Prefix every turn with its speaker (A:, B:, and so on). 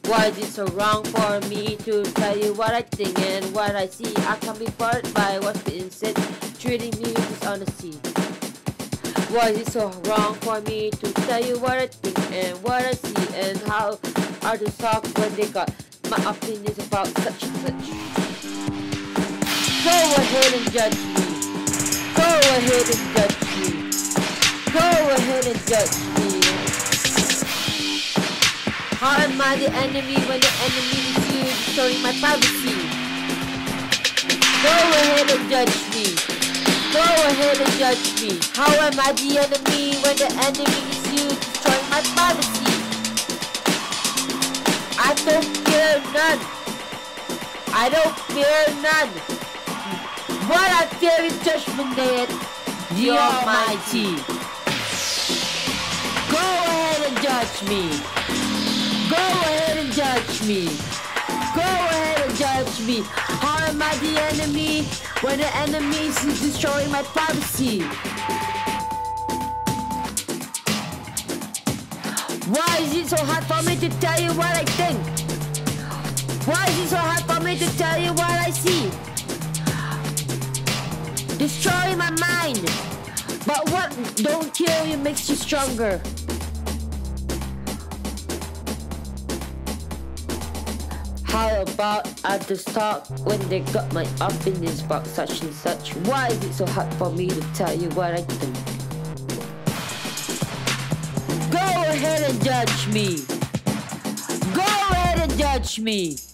A: Why is it so wrong for me to tell you what I think and what I see? I can't be bothered by what's being said, treating me with dishonesty. Why is it so wrong for me to tell you what I think and what I see, and how others talk when they got my opinions about such and such? Go ahead and judge me. Go ahead and judge me. Go ahead and judge me. How am I the enemy when the enemy is you destroying my privacy? Go ahead and judge me. Go ahead and judge me. How am I the enemy when the enemy is you destroying my privacy? I don't fear none. I don't fear none. What I fear is judgment day, the Almighty. Go ahead and judge me. Go ahead and judge me. Go ahead and judge me. How am I the enemy when the enemy is destroying my privacy? Why is it so hard for me to tell you what I think? Why is it so hard for me to tell you what I see? Destroy my mind. But what don't kill you makes you stronger. How about others talk when they got my opinions about such and such? Why is it so hard for me to tell you what I think? Go ahead and judge me. Go ahead and judge me.